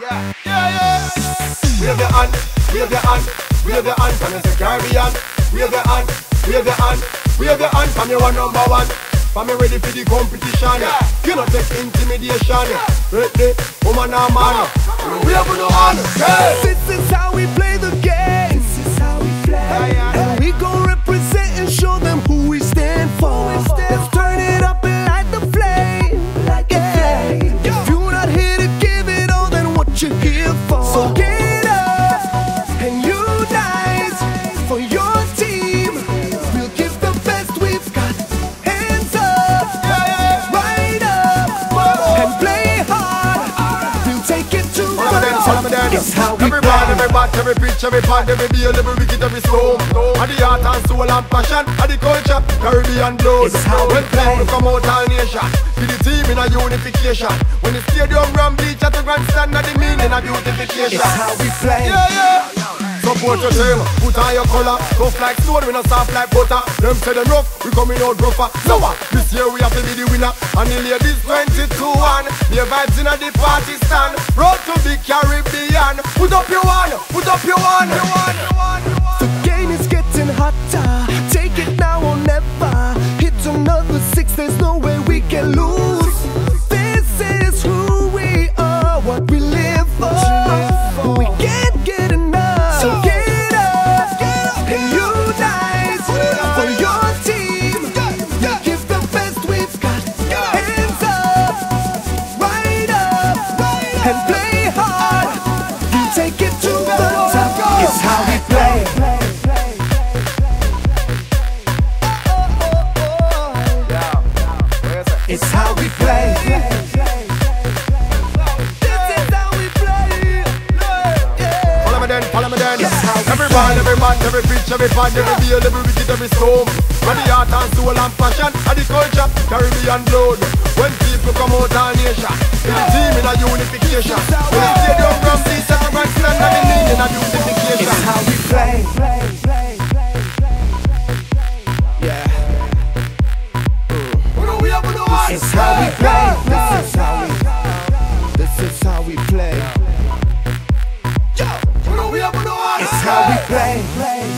Wave your hand, wave your hand, wave your hand from the Caribbean. Wave your hand, wave your hand, wave your hand from your #1. For me ready for the competition. You not take intimidation. Ready, woman and man. We have no hand. This is how we play the game. This is how we play. And we gon' represent and show them who we stand for. Let's turn it up and light the flame. If you're not here to give it all, then what you here for? So get up and unite for your team. We'll give the best we've got. Hands up, right up, and play hard. We'll take it to the top. It's how we Every band, every bat, every pitch, every pond, every beer, every wicket, every stone. And the heart and soul and passion, and the culture, Caribbean blood. It's how we When play. people come out all nation, to the team in a unification. When the stadium run bleach at the grandstand, at the meaning of beautification. It's how we play. Support your team, put on your color. Tough like stone, we not soft like butter. Them say them rough, we coming out rougher. So what? This year we have to be the winner. And the ladies 22-1. The vibes in the party stand. Road to the Caribbean. Put up your one, put up your one. The game is getting hotter. Take it now or never. Hit another 6, there's no way we can lose. This is who we are, what we live for. We can't get enough. So get up and unite for your team. We'll give the best we've got. Hands up, right up, and play hard. You take it to the top. It's how we play. It's how we play. This is how we play. Follow me then, follow me then. It's how we Every band, every bat, every pitch, every pond, every beer, every wicket, every storm. And the heart and soul and passion, and the culture, Caribbean blood. When people come out all nation, to the team in a unification. When the stadium run bleach at the grandstand, and the meaning of beautification. It's how we play. Yeah. It's how we play. This is how we play. It's how we play.